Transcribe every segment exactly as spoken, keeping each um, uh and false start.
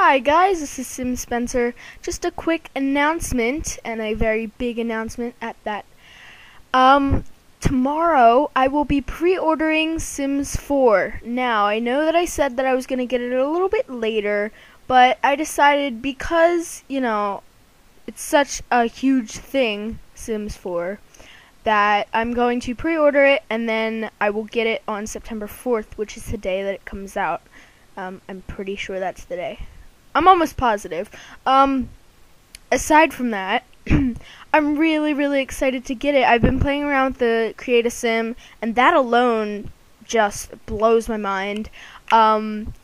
Hi guys, this is Sim Spencer. Just a quick announcement, and a very big announcement at that. Um, tomorrow I will be pre-ordering Sims four. Now, I know that I said that I was going to get it a little bit later, but I decided because, you know, it's such a huge thing, Sims four, that I'm going to pre-order it, and then I will get it on September fourth, which is the day that it comes out. Um, I'm pretty sure that's the day. I'm almost positive. Um, aside from that, I'm really, really excited to get it. I've been playing around with the Create a Sim, and that alone just blows my mind. Um,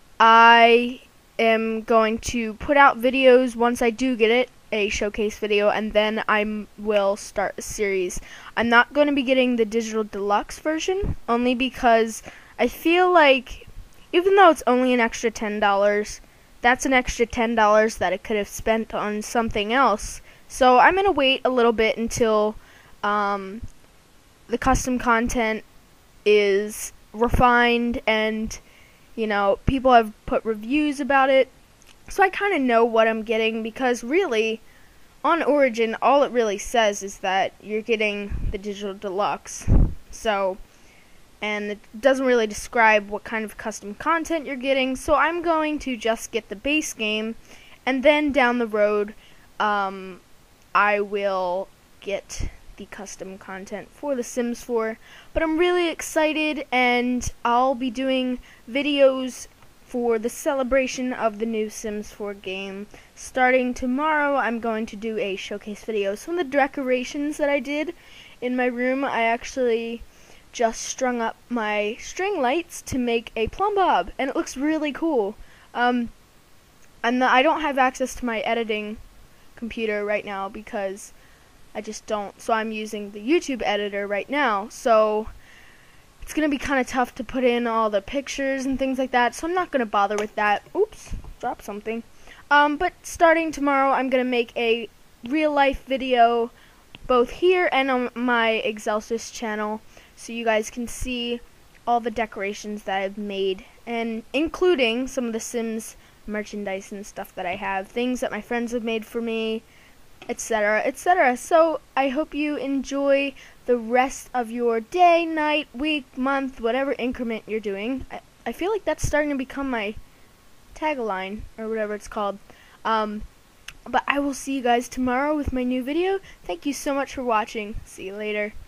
I am going to put out videos once I do get it, a showcase video, and then I will start a series. I'm not going to be getting the digital deluxe version, only because I feel like, even though it's only an extra ten dollars, that's an extra ten dollars that I could have spent on something else. So I'm going to wait a little bit until um, the custom content is refined and, you know, people have put reviews about it. So I kind of know what I'm getting, because really, on Origin, all it really says is that you're getting the digital deluxe. So, and it doesn't really describe what kind of custom content you're getting, so I'm going to just get the base game, and then down the road, um, I will get the custom content for The Sims four, but I'm really excited, and I'll be doing videos for the celebration of the new Sims four game. Starting tomorrow, I'm going to do a showcase video. Some of the decorations that I did in my room, I actually just strung up my string lights to make a plumb bob, and it looks really cool. Um, I'm not, I don't have access to my editing computer right now because I just don't, so I'm using the YouTube editor right now, so it's gonna be kind of tough to put in all the pictures and things like that, so I'm not gonna bother with that. Oops, dropped something. Um, but starting tomorrow, I'm gonna make a real life video both here and on my Excelsis channel, so you guys can see all the decorations that I've made, and including some of the Sims merchandise and stuff that I have, things that my friends have made for me, etc, et cetera. So I hope you enjoy the rest of your day, night, week, month, whatever increment you're doing. I, I feel like that's starting to become my tagline, or whatever it's called. Um, but I will see you guys tomorrow with my new video. Thank you so much for watching. See you later.